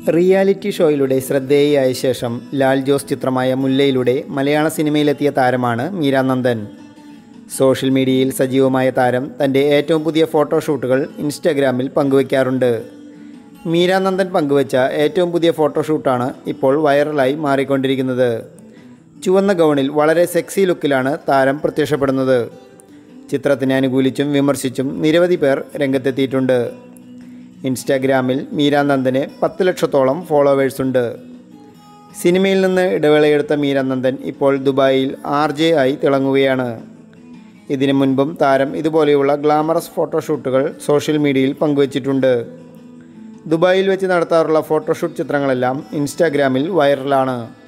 Reality ഷോയിലൂടെ ശ്രദ്ധേയയായ ശേഷം ലാൽ ജോസ് ചിത്രമായ മുല്ലയിലൂടെ മലയാള സിനിമയിലെത്തിയ താരമാണ് മീര നന്ദൻ. സോഷ്യൽ മീഡിയയിൽ സജീവമായ താരം തൻ്റെ ഏറ്റവും പുതിയ ഫോട്ടോഷൂട്ടുകൾ ഇൻസ്റ്റാഗ്രാമിൽ പങ്കുവയ്ക്കാറുണ്ട്. മീര നന്ദൻ പങ്കുവച്ച ഏറ്റവും പുതിയ ഫോട്ടോഷൂട്ടാണ് ഇപ്പോൾ വൈറലായി മാറിക്കൊണ്ടിരിക്കുന്നത്. ചുവന്ന ഗൗണിൽ വളരെ സെക്സി ലുക്കിലാണ് താരം പ്രത്യക്ഷപ്പെടുന്നത്. ചിത്രത്തിനെ അനുകൂലിച്ചും വിമർശിച്ചും നിരവധി പേർ രംഗത്തെത്തിയിട്ടുണ്ട്. ഇൻസ്റ്റാഗ്രാമിൽ മീര നന്ദന് 10 ലക്ഷത്തോളം ഫോളോവേഴ്സുണ്ട്. സിനിമയിൽ നിന്ന് ഇടവേളയെടുത്ത മീര നന്ദൻ ഇപ്പോൾ ദുബായിൽ RJ ആയി തിളങ്ങുകയാണ്. ഇതിനു മുൻപും താരം ഇതുപോലെയുള്ള ഗ്ലാമറസ് ഫോട്ടോഷൂട്ടുകൾ സോഷ്യൽ മീഡിയയിൽ പങ്കുവച്ചിട്ടുണ്ട്. ദുബായിൽ വെച്ച് നടത്താറുള്ള ഫോട്ടോഷൂട്ട് ചിത്രങ്ങളെല്ലാം ഇൻസ്റ്റാഗ്രാമിൽ വൈറലാണ്.